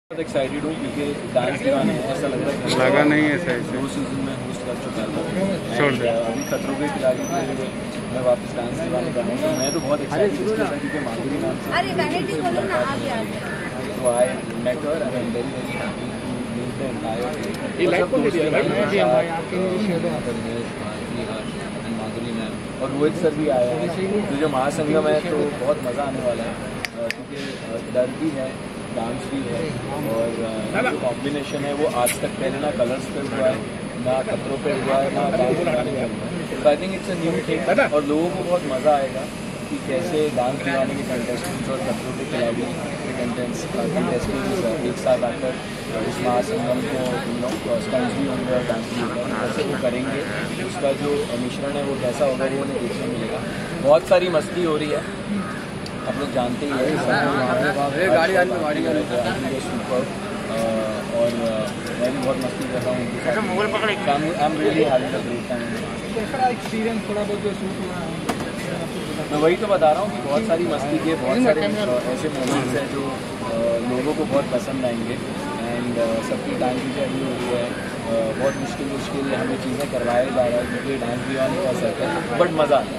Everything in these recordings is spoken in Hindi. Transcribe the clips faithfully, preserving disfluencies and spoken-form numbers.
बहुत एक्साइटेड हूँ क्योंकि डांस दीवाने ऐसा लग रहा है लगा नहीं है सही से दो सीजन में होस्ट कर चुका था। छोड़ दे अभी खतरों के खिलाड़ी में मैं वापस डांस दीवाने करूँगा। मैं तो बहुत एक्साइटेड हूँ क्योंकि माधुरी नाम से अरे वैनिटी बोलो ना आगे आगे तो I met her and I am very very happy to meet the entire ये लाइव को दिया भाई आपके लिए शेयर एंड माधुरी मैम और रोहित सर भी आए हैं। तो जो महासंगम है तो बहुत मज़ा आने वाला है क्योंकि डर भी है, डांस भी है और जो कॉम्बिनेशन है वो आज तक पहले ना कलर्स पे हुआ है, ना खतरों पे हुआ है, ना डांस दीवाने पे हुआ है। तो I think it's a new thing और लोगों को बहुत मज़ा आएगा कि कैसे डांस दीवाने के कंटेस्टेंट्स और खतरों के खिलाड़ी के कंटेंट्स कंटेस्टेंट्स एक साथ आकर इस महासंगम को स्टंट्स भी होंगे और डांस भी होगा, कैसे वो करेंगे, उसका जो मिश्रण है वो कैसा होगा वो उन्हें देखने मिलेगा। बहुत सारी मस्ती हो रही है, आप लोग जानते ही है गाड़ी गाड़ी सुपर और मैं भी बहुत मस्ती कर रहा हूँ। I am really having a great time. Experience थोड़ा बहुत जो शूट हुआ मैं वही तो बता रहा हूँ कि बहुत सारी मस्ती के बहुत सारे ऐसे मोमेंट्स हैं जो लोगों को बहुत पसंद आएंगे एंड सबकी टाइम की जर्नी हो रही है। बहुत मुश्किल मुश्किल हमें चीज़ें करवाया जा रहा है क्योंकि डांस भी नहीं कर सकते बट मज़ा आता है।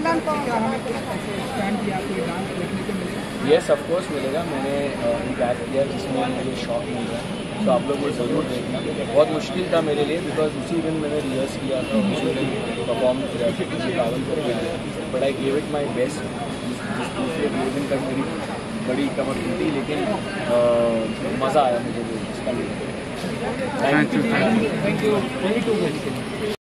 यस ऑफ कोर्स मिलेगा। मैंने एक ऐड किया जिसमें मुझे शौक मिल रहा है तो आप लोग वो ज़रूर देखना। बहुत मुश्किल था मेरे लिए बिकॉज उसी दिन मैंने रिहर्स किया था, उसी दिन परफॉर्म किया था, किसी ट्रैवल करके आया but I give it my best. दूसरे दो दिन तक मेरी बड़ी कमर टूटी लेकिन मज़ा आया मुझे इसका। Thank you thank you.